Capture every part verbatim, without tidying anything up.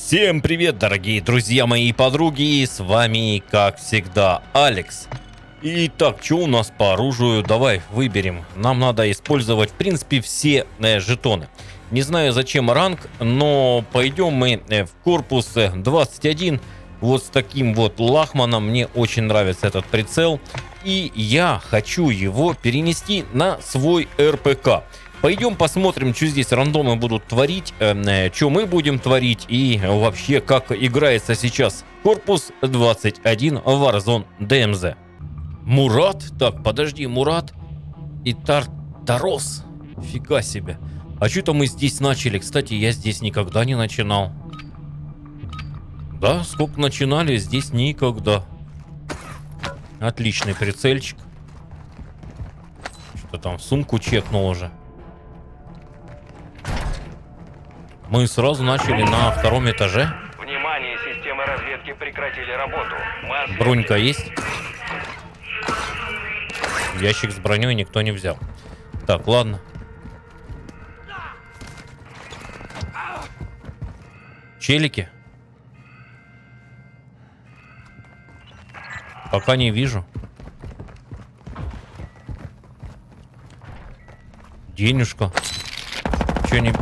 Всем привет, дорогие друзья мои и подруги, с вами, как всегда, Алекс. Итак, что у нас по оружию? Давай выберем. Нам надо использовать, в принципе, все э, жетоны. Не знаю, зачем ранг, но пойдем мы э, в корпус двадцать один. Вот с таким вот Лахманом. Мне очень нравится этот прицел. И я хочу его перенести на свой эр пэ ка. Пойдем посмотрим, что здесь рандомы будут творить, э, что мы будем творить и вообще как играется сейчас корпус двадцать один Warzone ди эм зет. Мурат? Так, подожди, Мурат и Тартарос. Фига себе. А что-то мы здесь начали. Кстати, я здесь никогда не начинал. Да, сколько начинали, здесь никогда. Отличный прицельчик. Что-то там в сумку чекнул уже. Мы сразу начали на втором этаже. Внимание, системы разведки прекратили работу. Масс... Бронька есть? Ящик с броней никто не взял. Так, ладно. Челики? Пока не вижу. Денежка. Что-нибудь.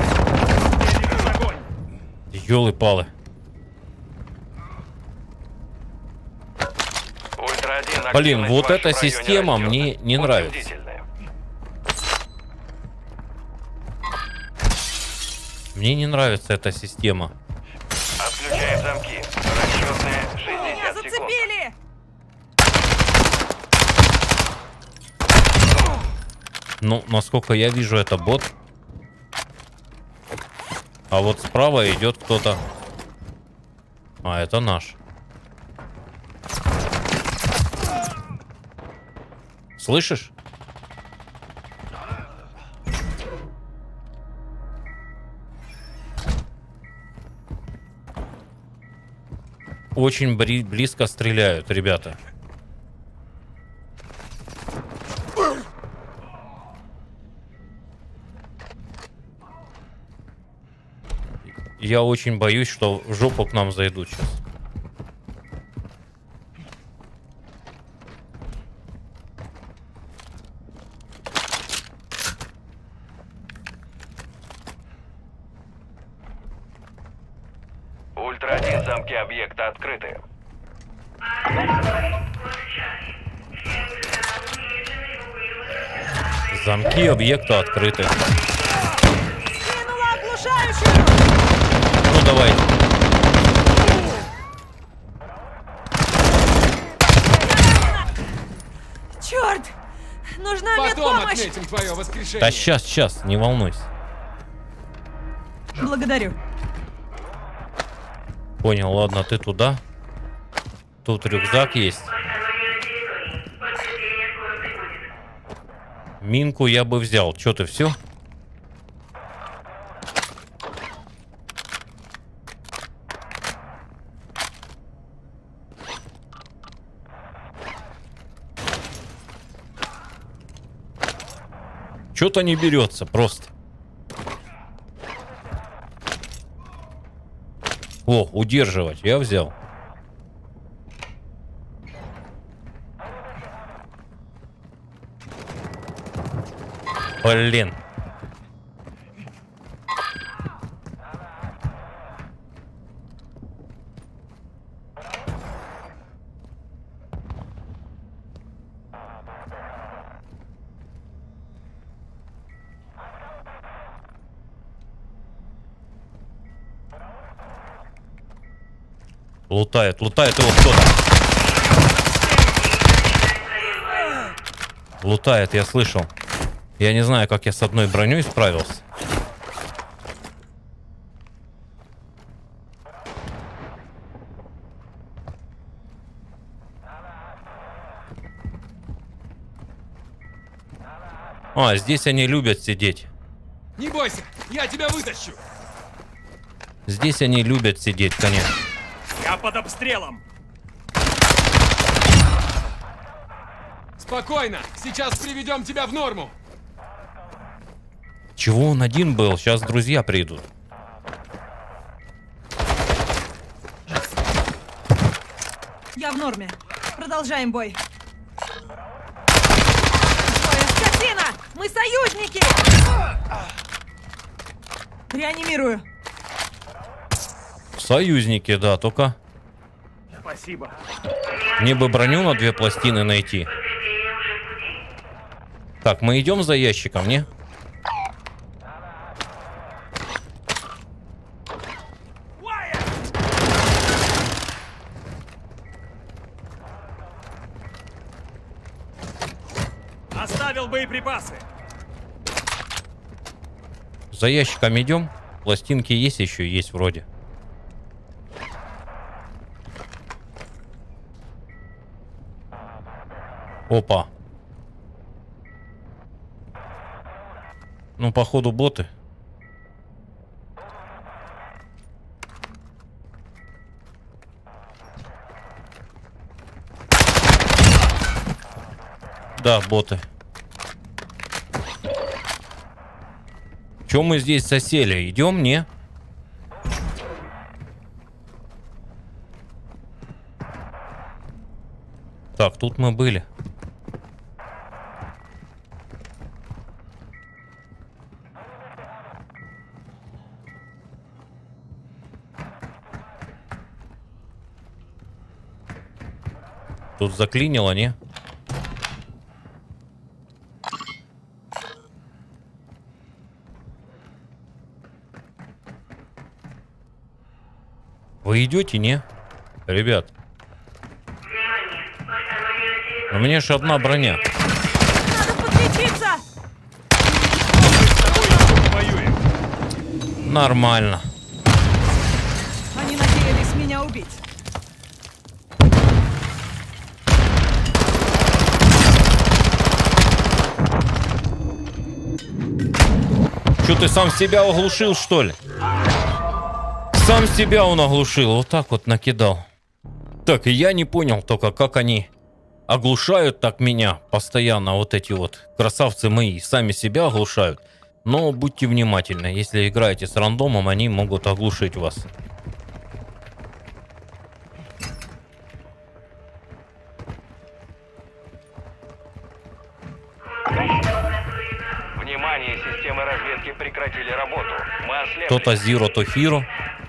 Ёлы-палы. Блин, вот эта система мне не нравится. Мне не нравится эта система. Отключаем замки. Расчетные шестьдесят зацепили! секунд. Ну, насколько я вижу, это бот. А вот справа идет кто-то. А, это наш. Слышишь? Очень бри- близко стреляют, ребята. Я очень боюсь, что в жопу к нам зайдут сейчас. Ультра один, замки объекта открыты. Замки объекта открыты. Кинула оглушающую! Ну давай. Черт! Нужна Потом медпомощь! отметим твое воскрешение. Да сейчас, сейчас, не волнуйся. Благодарю. Понял, ладно, ты туда. Тут рюкзак есть. Минку я бы взял. Че ты, все? Что-то не берется просто. О, удерживать я взял. Блин. Лутает, лутает его кто-то. Лутает, я слышал. Я не знаю, как я с одной броней справился. А, здесь они любят сидеть. Не бойся, я тебя вытащу. Здесь они любят сидеть, конечно. Я под обстрелом. Спокойно, сейчас приведем тебя в норму. Чего он один был? Сейчас друзья придут. Я в норме. Продолжаем бой. Ой, скотина! Мы союзники! Реанимирую. Союзники, да, только... Спасибо. Мне бы броню на две пластины найти. Так, мы идем за ящиком, не? Оставил боеприпасы. За ящиком идем. Пластинки есть еще? Есть вроде. Опа. Ну, походу, боты. Да, боты. Чем мы здесь сосели? Идем, не? Так, тут мы были. Тут заклинило, не? Вы идете, не? Ребят. У меня же одна броня. Надо подлечиться! Воюем. Нормально. Они надеялись меня убить. Что, ты сам себя оглушил, что ли? Сам себя он оглушил. Вот так вот накидал. Так, и я не понял только, как они оглушают так меня постоянно. Вот эти вот красавцы мои сами себя оглушают. Но будьте внимательны. Если играете с рандомом, они могут оглушить вас. Внимание, системы разведки прекратили работу. Мы ослепли. То-то Zero, то Hero.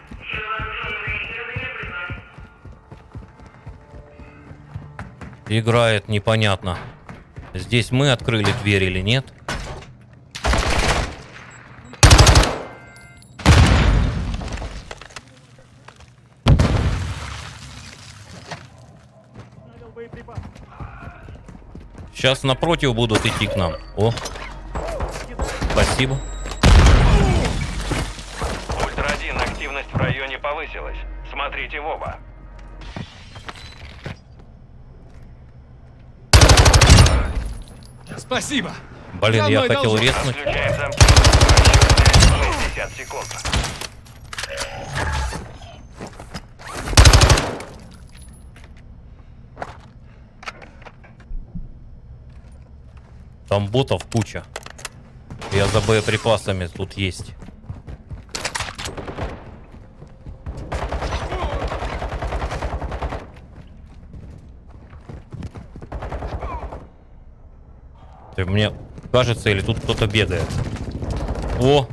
Играет непонятно. Здесь мы открыли дверь или нет? Сейчас напротив будут идти к нам. О, спасибо. Ультра один, активность в районе повысилась. Смотрите в оба. Спасибо. Блин, За я мной хотел должен- резнуть. Включаем замки. шестьдесят секунд. Там ботов куча. Я за боеприпасами тут есть. Ты мне кажется, или тут кто-то бегает? О!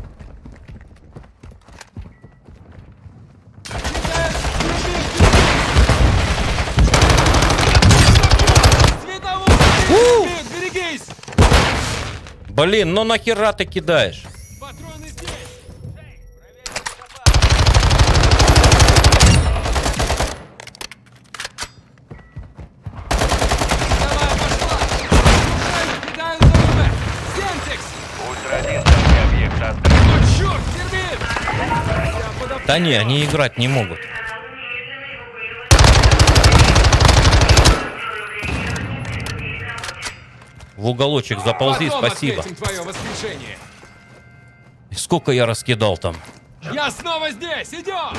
Световой! Берегись! Блин, ну нахера ты кидаешь? Патроны здесь! Давай, пошла! Кидаю за РП! Сентикс! Ультра один, замки объекта открыты. О, черт, термит! Я подо- Да не, они играть не могут. В уголочек заползи, Потом спасибо. отметим твое воскрешение. Сколько я раскидал там? Я снова здесь! Идем!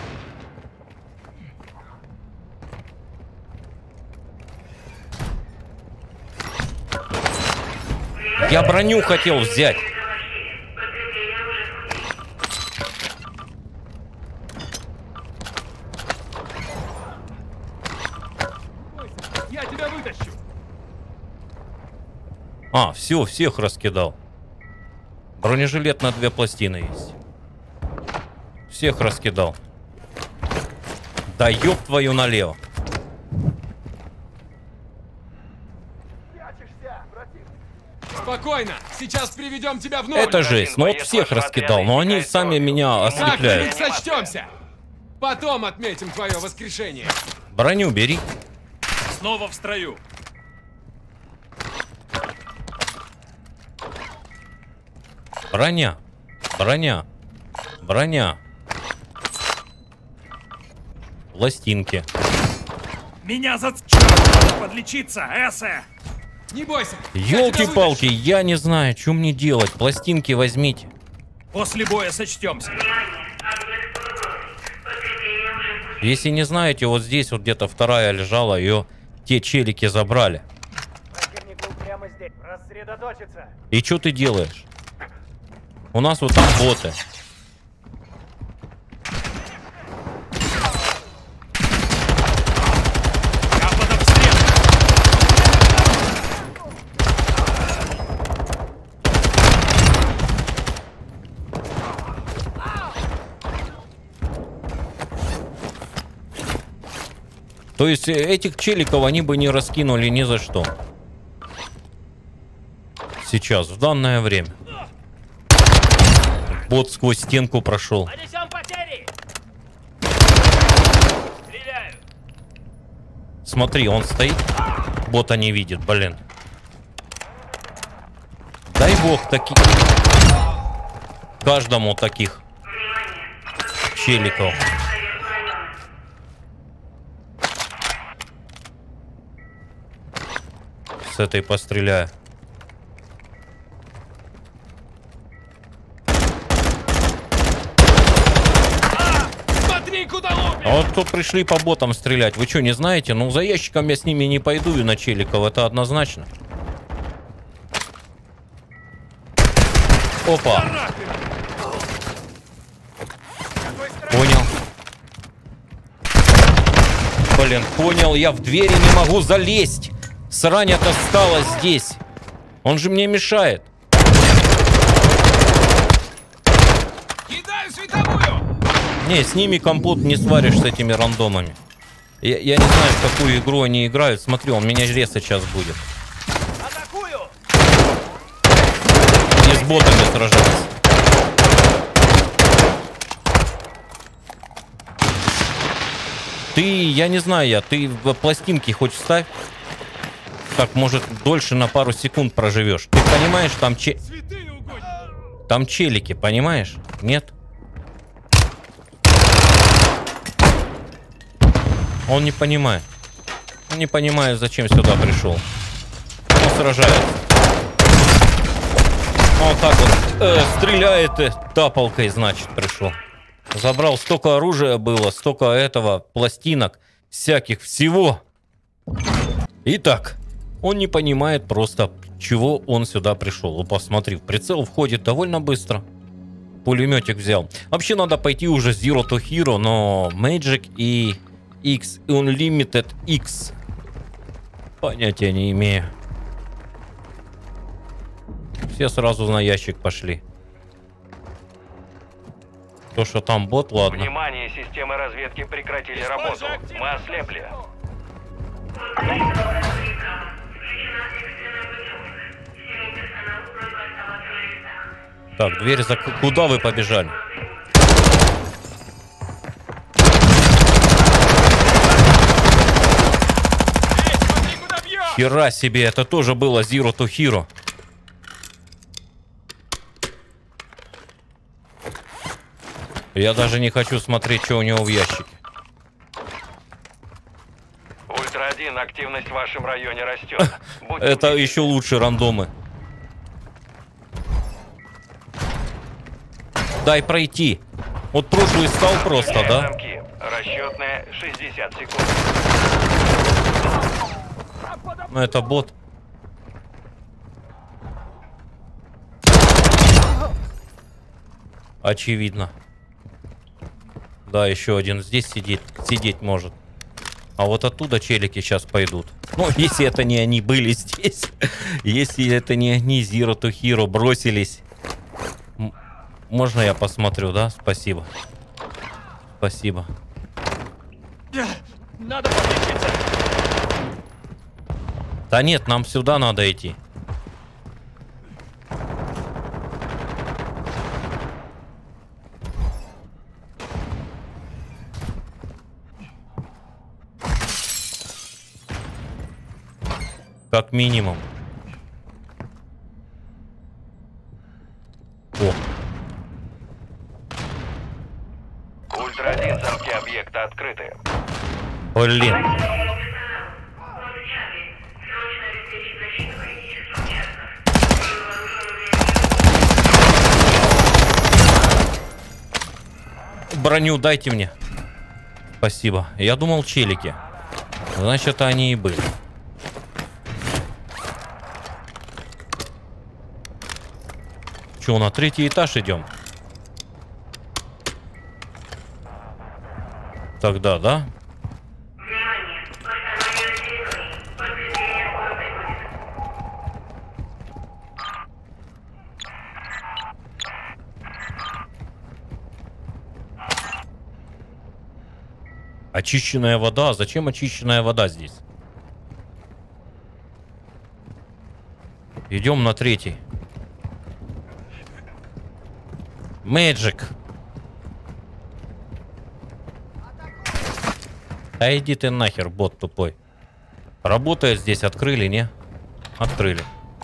Я броню хотел взять. Я тебя вытащу. А, все, всех раскидал. Бронежилет на две пластины есть. Всех раскидал. Да ёб твою налево. Спокойно, сейчас приведем тебя в норму. Это жесть. Ну вот всех раскидал, но они сами меня Так, Феникс, ослепляют. сочтемся. Потом отметим твое воскрешение. Броню бери. Снова в строю. Броня. Броня. Броня. Пластинки. Меня за... Черт, подлечиться, эссе! Не бойся. я тебя Ёлки-палки, вытащу. я не знаю, что мне делать. Пластинки возьмите. После боя сочтемся. Если не знаете, вот здесь вот где-то вторая лежала, ее те челики забрали. Противник был прямо здесь. Рассредоточиться. И что ты делаешь? У нас вот там боты. Я под обстрелом. То есть э, этих челиков они бы не раскинули ни за что. Сейчас, в данное время. Бот сквозь стенку прошел. Понесем потери. Стреляю. Смотри, он стоит. Бота не видит, блин. Дай бог таких. Каждому таких челиков. С этой постреляю. Смотри, куда лупишь. А вот тут пришли по ботам стрелять. Вы что, не знаете? Ну, за ящиком я с ними не пойду и на челиков. Это однозначно. Опа. Понял. Блин, понял. Я в двери не могу залезть. Срань-то стала здесь. Он же мне мешает. Кидаю световую. Не, с ними компот не сваришь, с этими рандомами. Я, я не знаю, в какую игру они играют. Смотри, он меня резать сейчас будет. Атакую. И с ботами сражаться. Ты, я не знаю, я, ты в пластинки хоть вставь. Так, может, дольше на пару секунд проживешь. Ты понимаешь, там че... Святые угодники. Там челики, понимаешь? Нет? Он не понимает. Он не понимает, зачем сюда пришел. Он сражается. Он так вот э, стреляет и тапалкой, значит, пришел. Забрал столько оружия было, столько этого, пластинок, всяких, всего. Итак, он не понимает просто, чего он сюда пришел. Ну, посмотри, в прицел входит довольно быстро. Пулеметик взял. Вообще надо пойти уже Zero to Hero, но Magic и X Unlimited X понятия не имею. Все сразу на ящик пошли. То, что там бот, ладно. Внимание, системы разведки прекратили работу. Мы ослепли. Так, дверь зак... Куда вы побежали? Смотри, куда бьешь. Хера себе, это тоже было Zero to Hero. Я даже не хочу смотреть, что у него в ящике. Ультра один, активность в вашем районе растет. Будьте Это бдительны. еще лучше рандомы. Дай пройти. Вот прошлый стал просто, Проверяем да? замки. Расчетная шестьдесят секунд. Ну это бот. Очевидно. Да, еще один здесь сидит, сидеть может. А вот оттуда челики сейчас пойдут. Ну, если это не они были здесь. Если это не они Zero to Hero бросились. М- Можно я посмотрю, да? Спасибо. Спасибо. Надо подлечиться. Да нет, нам сюда надо идти. Как минимум. О. Ультра один, замки объекта открыты. Блин. Броню дайте мне. Спасибо. Я думал, челики. Значит, это они и были. Че, на третий этаж идем? Тогда, да? Очищенная вода? Зачем очищенная вода здесь? Идем на третий. Мэджик. А иди ты нахер, бот тупой. Работает здесь, открыли, не? Открыли.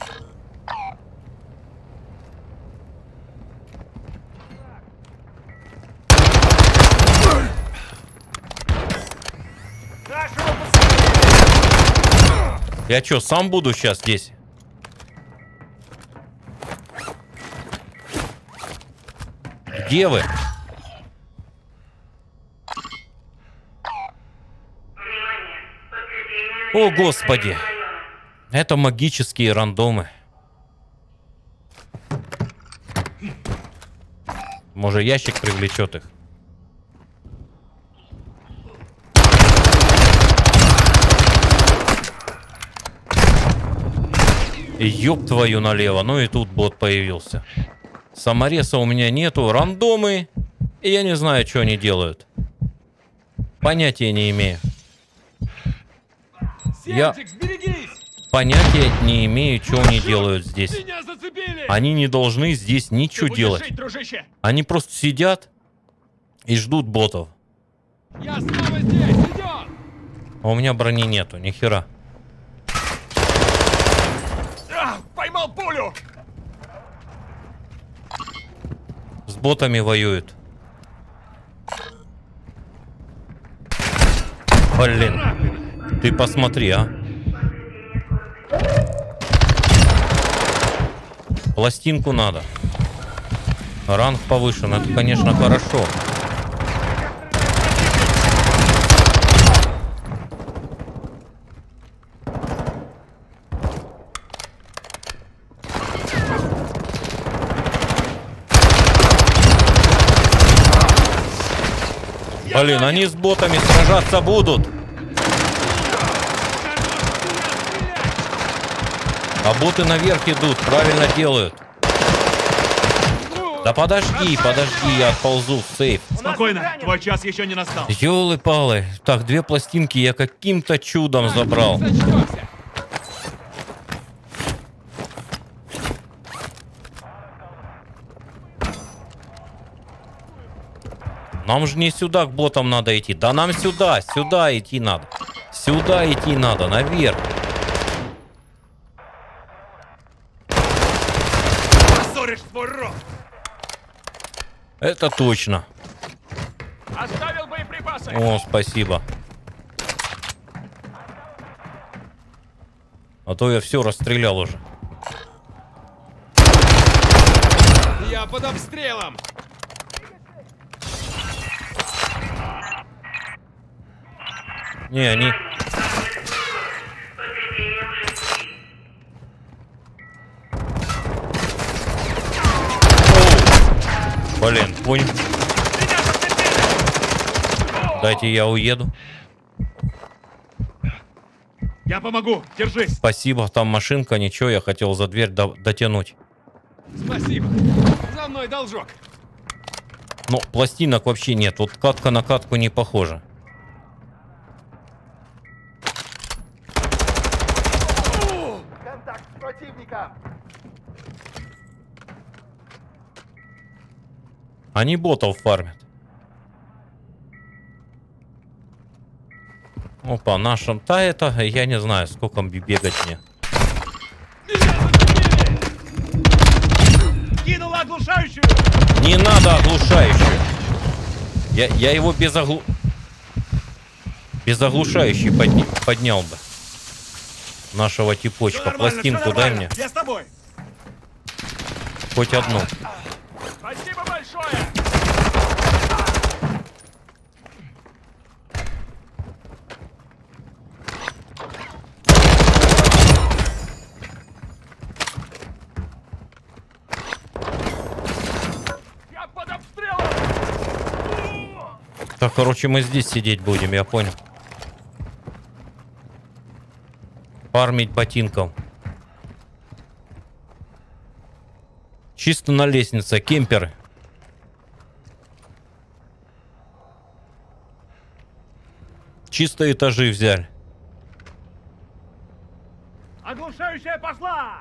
Я чё, сам буду сейчас здесь? Где вы? О, господи. Это магические рандомы. Может, ящик привлечет их? Ёб твою налево. Ну и тут бот появился. Самореса у меня нету. Рандомы. И я не знаю, что они делают. Понятия не имею. Я понятия не имею, что они делают здесь. Они не должны здесь ничего делать. Они просто сидят и ждут ботов. Я снова здесь, идем! А у меня брони нету, ни хера. А, поймал пулю! С ботами воюют. Блин. Ты посмотри, а. Пластинку надо. Ранг повышен. Это, конечно, хорошо. Блин, они с ботами сражаться будут. А боты наверх идут, правильно делают. Да подожди, подожди, я отползу в сейф. Спокойно, твой час еще не настал. Ёлы-палы. Так, две пластинки я каким-то чудом забрал. Нам же не сюда к ботам надо идти. Да нам сюда, сюда идти надо. Сюда идти надо, наверх. Свой рот. Это точно. Оставил боеприпасы. О, спасибо. А то я все расстрелял уже. Я под обстрелом. Не, они... Блин, понял. Дайте я уеду. Я помогу, держись. Спасибо, там машинка, ничего, я хотел за дверь до- дотянуть. Спасибо. За мной должок. Но пластинок вообще нет, вот катка на катку не похожа. Контакт с противником! Они ботов фармят. Опа, нашим. Да это, я не знаю, сколько бегать мне. Кинула оглушающую! Не надо оглушающую. Я, я его без оглу... Без оглушающей подня... поднял бы. Нашего типочка. Пластинку дай мне. Я с тобой. Хоть одну. Спасибо большое. Я под обстрелом. Так, короче, мы здесь сидеть будем, я понял. Фармить ботинком. Чисто на лестнице, кемперы. Чисто этажи взяли. Оглушающая пошла.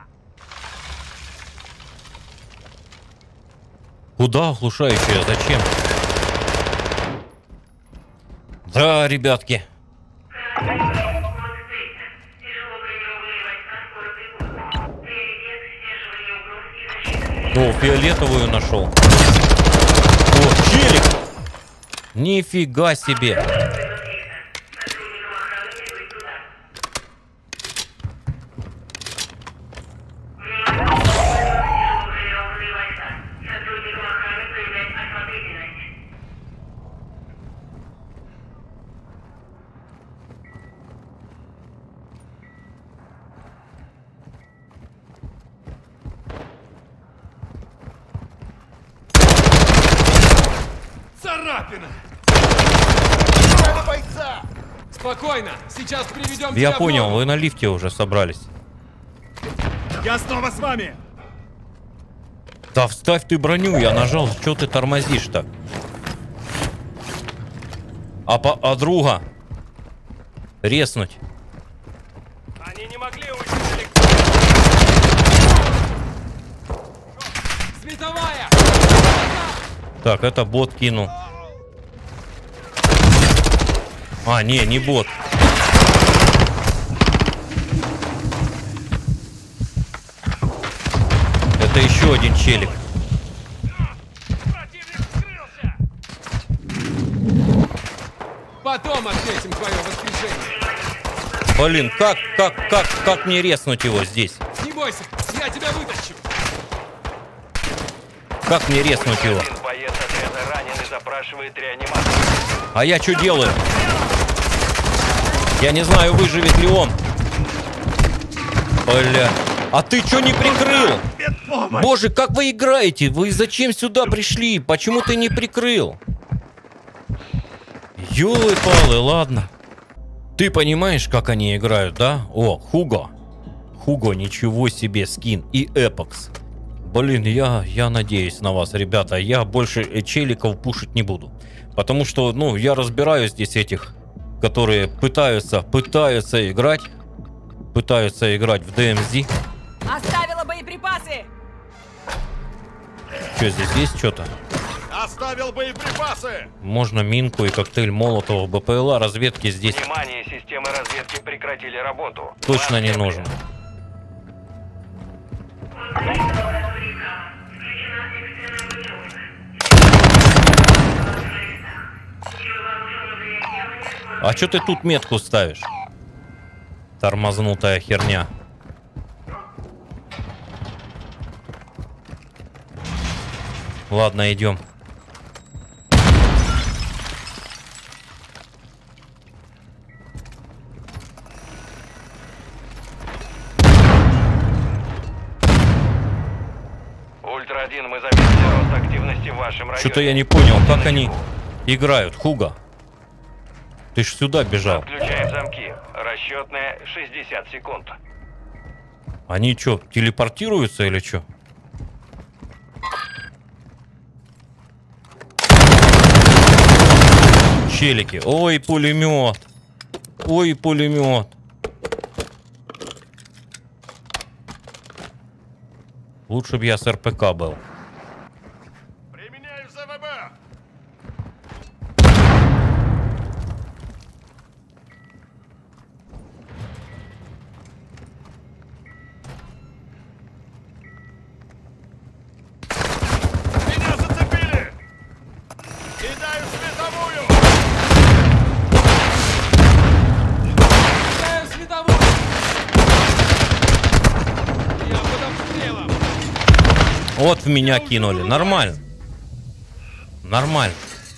Куда оглушающая? Зачем? Да, ребятки. О, фиолетовую нашел. О, челик! Нифига себе! Царапина! Спокойно, сейчас приведем Я тебя в понял, норму. вы на лифте уже собрались. Я снова с вами. Да вставь ты броню, я нажал, что ты тормозишь так? А, по, а друга? Резнуть. Они не могли уйти. Световая! Так, это бот кинул. А, не, не бот. Это еще один челик. Противник скрылся. Потом отметим твое воскрешение. Блин, как, как, как, как мне резнуть его здесь? Не бойся, я тебя вытащу. Как мне резнуть его? Один боец отряда ранен и запрашивает реанимацию. А я что делаю? Я не знаю, выживет ли он. Бля. А ты что не прикрыл? Боже, как вы играете? Вы зачем сюда пришли? Почему ты не прикрыл? Ёлы-палы, ладно. Ты понимаешь, как они играют, да? О, Хуго. Хуго, ничего себе скин. И Эпокс. Блин, я, я надеюсь на вас, ребята. Я больше челиков пушить не буду. Потому что, ну, я разбираю здесь этих, которые пытаются, пытаются играть. Пытаются играть в ДМЗ. Оставила боеприпасы! Что, здесь есть что-то? Оставил боеприпасы. Можно минку и коктейль Молотова. БПЛА разведки здесь Внимание, системы разведки прекратили работу. точно не нужен. А что ты тут метку ставишь? Тормознутая херня. Ладно, идем. Ультра один, мы заметили рост активности в вашем районе. Что-то я не понял, как они играют. Хуга. Ты ж сюда бежал. Включаем замки. Расчетная шестьдесят секунд. Они что, телепортируются или что? Челики. Ой, пулемет. Ой, пулемет. Лучше бы я с РПК был. Применяю ЗВБ. Меня зацепили. Кидаю световую. Кидаю световую! Я под обстрелом! Вот в меня кинули. Нормально. Нормально.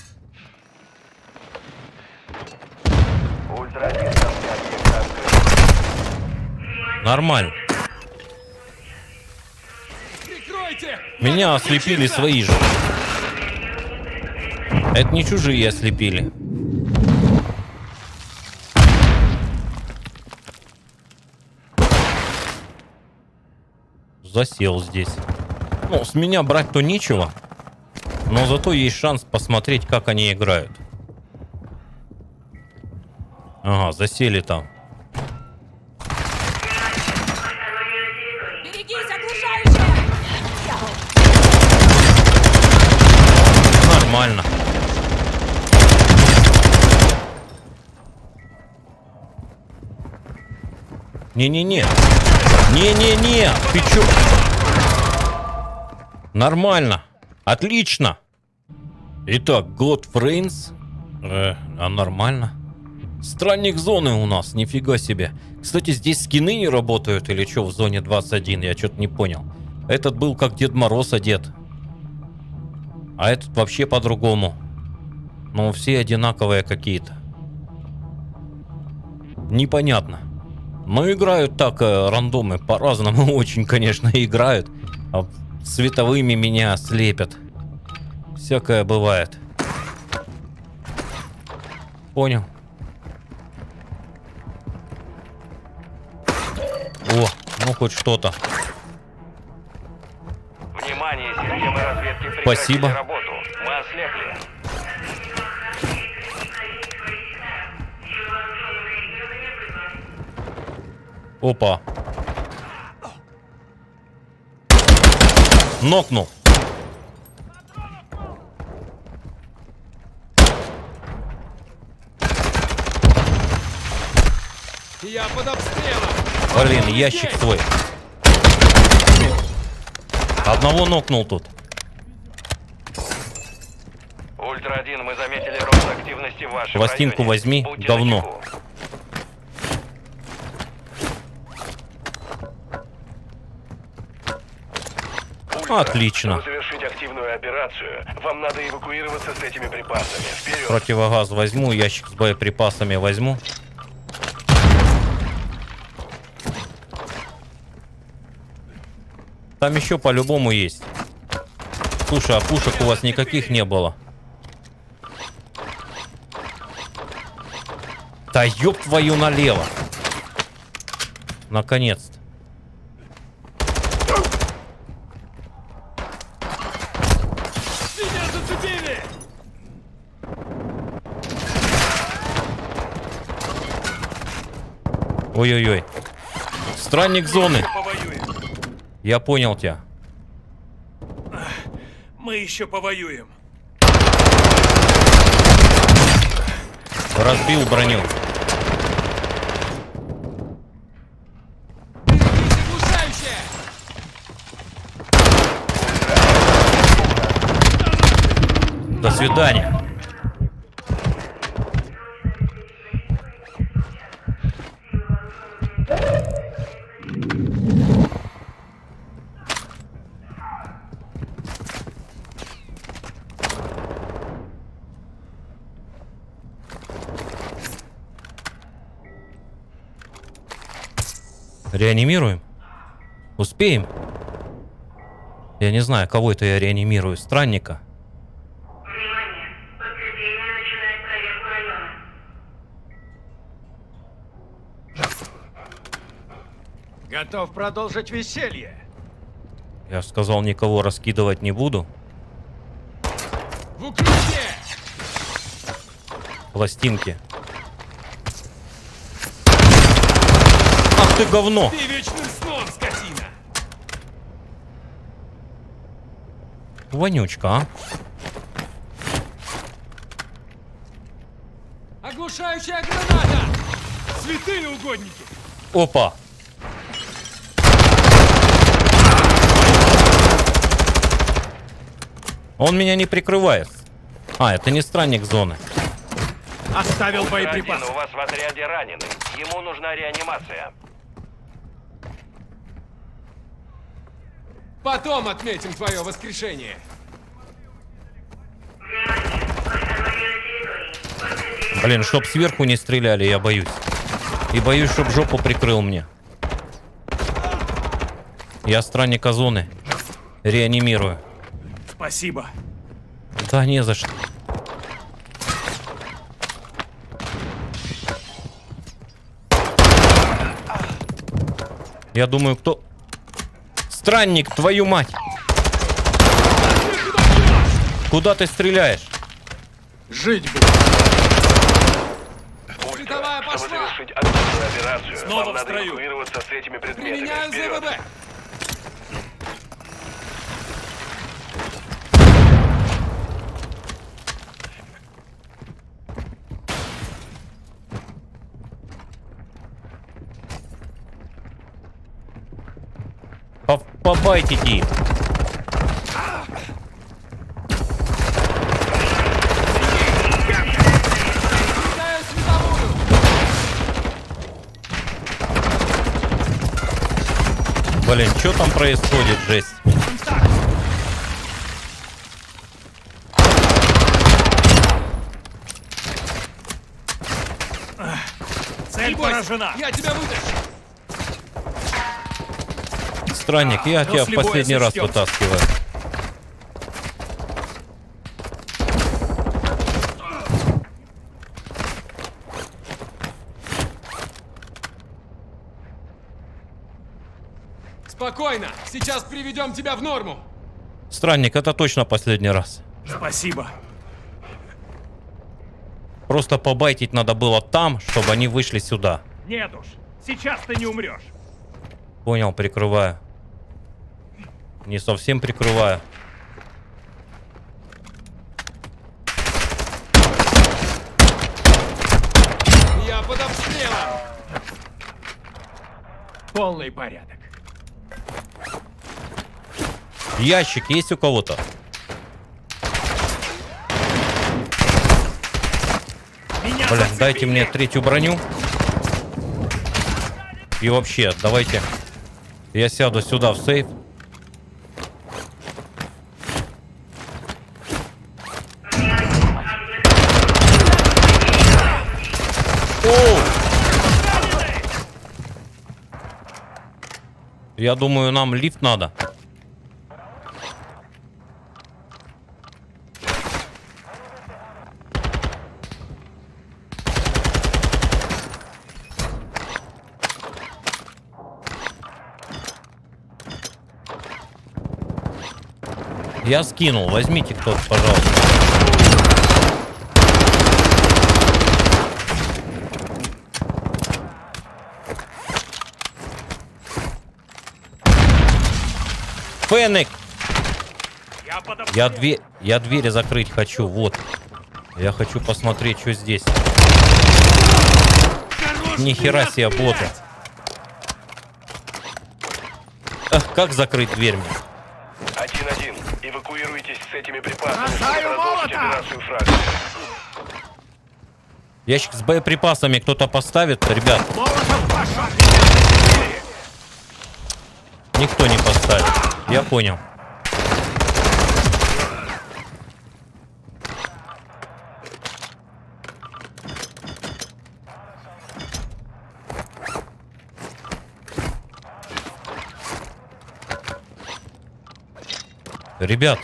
Ультра один, объект открыт. Нормально. Прикройте! Меня ослепили свои же. Это не чужие ослепили. Засел здесь. Ну, с меня брать-то нечего. Но зато есть шанс посмотреть, как они играют. Ага, засели там. Берегись, оглушающая! Нормально. Не-не-не. Не-не-не. Ты чё? Нормально. Отлично. Итак, God Friends. Э, а нормально. Странник зоны у нас. Нифига себе. Кстати, здесь скины не работают или что в зоне двадцать один? Я что-то не понял. Этот был как Дед Мороз одет. А этот вообще по-другому. Но все одинаковые какие-то. Непонятно. Но играют так э, рандомы. По-разному очень, конечно, играют. А световыми меня слепят. Всякое бывает. Понял. О, ну хоть что-то. Внимание, системы разведки прекратили Спасибо. работу. Мы ослепли. Опа. Нокнул. Я под обстрелом! Блин, ящик свой. Одного нокнул тут. Ультра один, мы заметили рост активности в вашем Пластинку районе. возьми, Будьте говно. начеку. Ультра, Отлично. чтобы завершить активную операцию, вам надо эвакуироваться с этими припасами. Вперед! Противогаз возьму, ящик с боеприпасами возьму. Там еще по-любому есть. Слушай, а пушек у вас никаких не было? Да ёб твою налево. Наконец-то. Меня зацепили. Ой-ой-ой. Странник зоны. Повоюем. Я понял тебя. Мы еще повоюем. Разбил броню. Берегись, оглушающая! До свидания. Реанимируем? Успеем? Я не знаю, кого это я реанимирую. Странника? Внимание! Подкрепление начинает проверку района. Готов продолжить веселье. Я же сказал, никого раскидывать не буду. В укрытие! Пластинки. Ах ты говно! Ты вечным сном, скотина! Вонючка, а? Оглушающая граната! Святые угодники! Опа! Он меня не прикрывает. А, это не странник зоны. Оставил Один, боеприпас. у вас в отряде раненый. Ему нужна реанимация. Потом отметим твое воскрешение. Блин, чтоб сверху не стреляли, я боюсь. И боюсь, чтоб жопу прикрыл мне. Я странника зоны. Реанимирую. Спасибо. Да не за что. Я думаю, кто... Странник, твою мать! Куда ты стреляешь? Жить буду. Световая Чтобы пошла! завершить активную операцию, Снова вам в надо строю. эвакуироваться с этими предметами. Применяю Вперед! ЗВБ! По- Побайтите их. Кидаю световую! Блин, что там происходит, жесть? Цель Не бойся, поражена. я тебя вытащу! Странник, я тебя в После боя последний раз сочтёмся. вытаскиваю. Спокойно! Сейчас приведем тебя в норму! Странник, это точно последний раз. Спасибо. Просто побайтить надо было там, чтобы они вышли сюда. Нет уж. Сейчас ты не умрешь. Понял, прикрываю. Не совсем прикрываю. Я под обстрелом! Полный порядок. Ящик есть у кого-то? Меня Блин, зацепили. дайте мне третью броню. И вообще, давайте я сяду сюда в сейф. Оу! Я думаю, нам лифт надо. Я скинул, возьмите кто-то, пожалуйста. Фенек! Я под Я, обстрелом. дверь, я двери закрыть хочу, вот. Я хочу посмотреть, что здесь. Хорош Ни хера меня себе стрелять! боты. Ах, как закрыть дверь мне? Один-один. Эвакуируйтесь с этими припасами, чтобы Бросаю продолжить молота! операцию фракции. Ящик с боеприпасами кто-то поставит, ребят? Молотов пошел! Меня зацепили! Никто не поставит. Я понял. Ребят.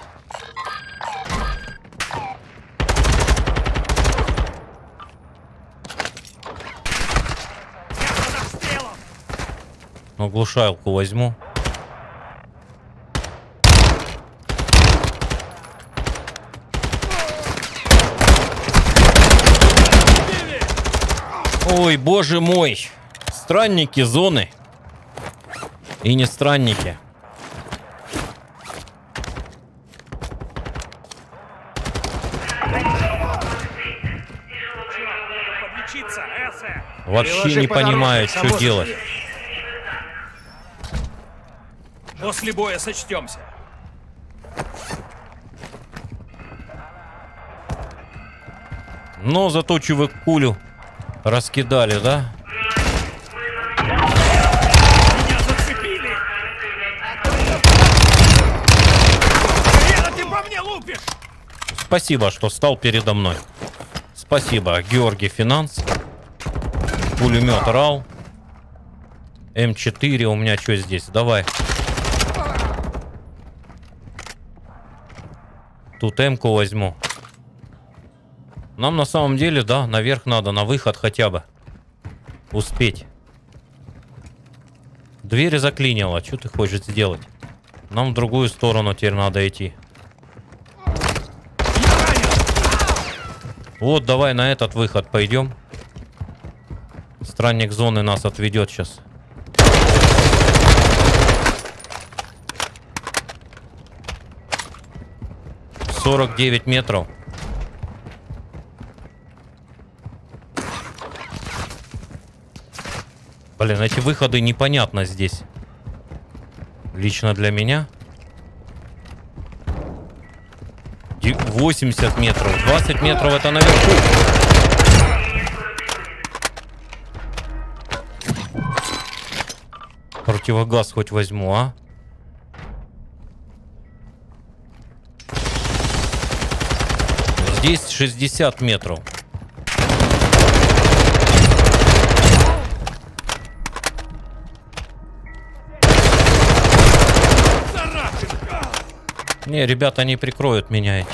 Я под обстрелом! Ну, глушалку возьму. Ой, боже мой. Странники зоны. И не странники. Подлечиться, Эссе. Вообще Приложи не по дороге, понимают, само что делать. После боя сочтемся. Но зато чувак кулю раскидали, да? Меня зацепили. Хрена ты по мне лупишь? Спасибо, что стал передо мной. Спасибо, Георгий Финанс. Пулемет РАЛ. эм четыре у меня что здесь? Давай. Тут М-ку возьму. Нам на самом деле, да, наверх надо, на выход хотя бы. Успеть. Дверь заклинила. Что ты хочешь сделать? Нам в другую сторону теперь надо идти. Вот, давай на этот выход пойдем. Странник зоны нас отведет сейчас. сорок девять метров. Блин, эти выходы непонятно здесь. Лично для меня. восемьдесят метров. двадцать метров это наверху. Противогаз хоть возьму, а? Здесь шестьдесят метров. Не, ребята не прикроют меня эти.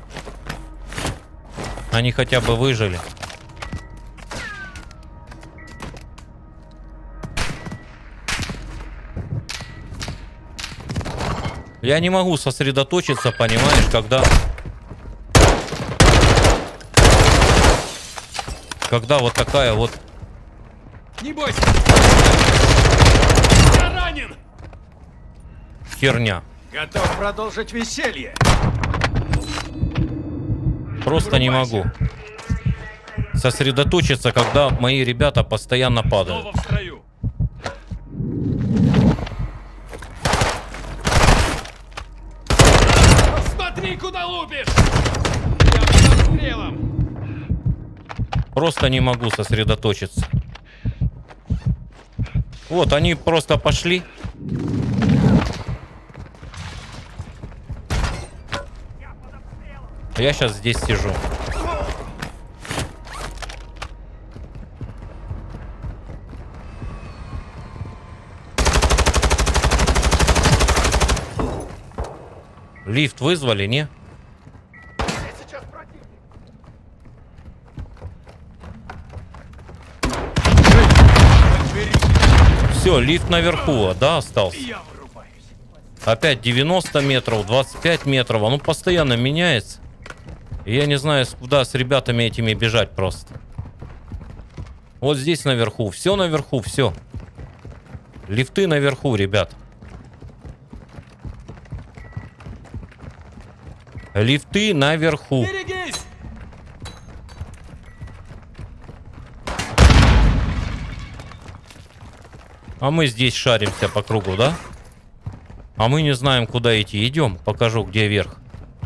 Они хотя бы выжили. Я не могу сосредоточиться, понимаешь, когда... Когда вот такая вот... Не бойся! Я ранен! Херня. Готов продолжить веселье. Просто не могу сосредоточиться, когда мои ребята постоянно падают. Снова в строю. Смотри, куда лупишь! Я под обстрелом! Просто не могу сосредоточиться. Вот, они просто пошли. Я сейчас здесь сижу. Лифт вызвали, не? Все, лифт наверху, да, остался. Я вырубаюсь. Опять девяносто метров, двадцать пять метров. Оно постоянно меняется. И я не знаю, куда с ребятами этими бежать просто. Вот здесь наверху. Все наверху, все. Лифты наверху, ребят. Лифты наверху. Берегись! А мы здесь шаримся по кругу, да? А мы не знаем, куда идти. Идем, покажу, где верх.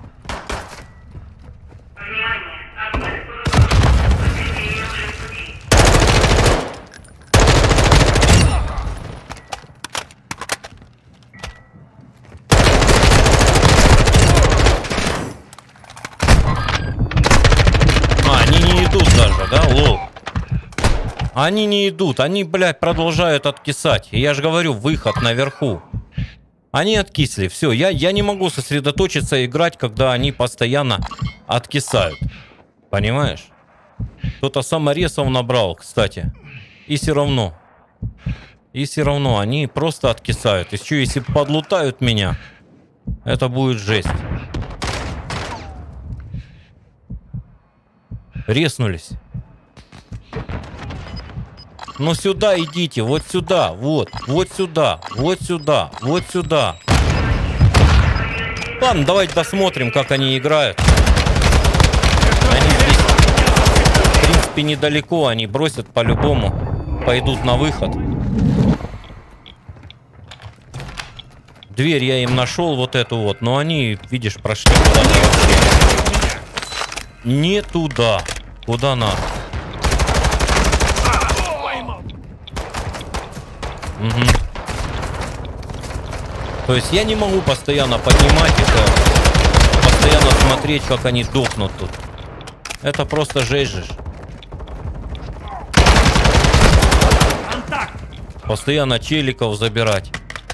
А, они не идут даже, да? Лол. Они не идут, они, блядь, продолжают откисать. И я же говорю, выход наверху. Они откисли, все. Я, я не могу сосредоточиться и играть, когда они постоянно откисают. Понимаешь? Кто-то саморезов набрал, кстати. И все равно. И все равно они просто откисают. Еще если подлутают меня, это будет жесть. Реснулись. Ну сюда идите, вот сюда, вот, вот сюда, вот сюда, вот сюда. Ладно, давайте досмотрим, как они играют. Они здесь, в принципе, недалеко, они бросят по-любому, пойдут на выход. Дверь я им нашел, вот эту вот, но они, видишь, прошли куда-то вообще. Не туда, куда надо. Угу. То есть я не могу постоянно поднимать это, постоянно смотреть, как они дохнут тут. Это просто жесть же. Постоянно челиков забирать.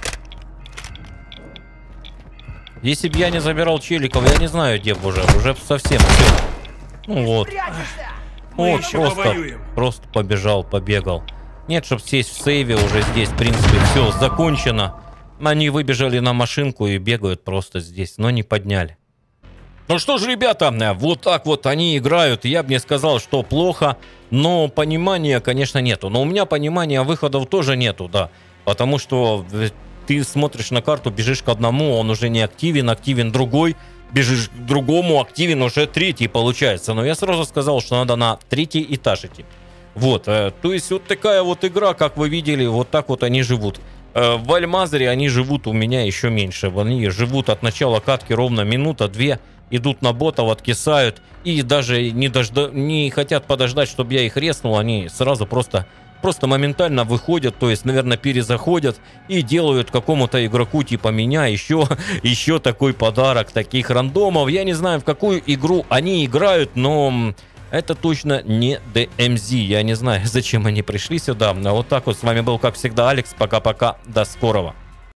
Если бы я не забирал челиков, я не знаю, где бы уже, уже совсем все. Ну вот. Вот, просто, просто побежал, побегал. Нет, чтобы сесть в сейве, уже здесь, в принципе, все закончено. Они выбежали на машинку и бегают просто здесь, но не подняли. Ну что ж, ребята, вот так вот они играют. Я бы не сказал, что плохо, но понимания, конечно, нету. Но у меня понимания выходов тоже нету, да. Потому что ты смотришь на карту, бежишь к одному, он уже не активен, активен другой. Бежишь к другому, активен уже третий получается. Но я сразу сказал, что надо на третий этаж идти. Вот, э, то есть вот такая вот игра, как вы видели, вот так вот они живут. Э, в Альмазере они живут у меня еще меньше. Они живут от начала катки ровно минута-две, идут на ботов, откисают и даже не, дожда... не хотят подождать, чтобы я их резнул. Они сразу просто, просто моментально выходят, то есть, наверное, перезаходят и делают какому-то игроку типа меня еще, еще такой подарок, таких рандомов. Я не знаю, в какую игру они играют, но... это точно не ди эм зет. Я не знаю, зачем они пришли сюда. Вот так вот с вами был, как всегда, Алекс. Пока-пока. До скорого.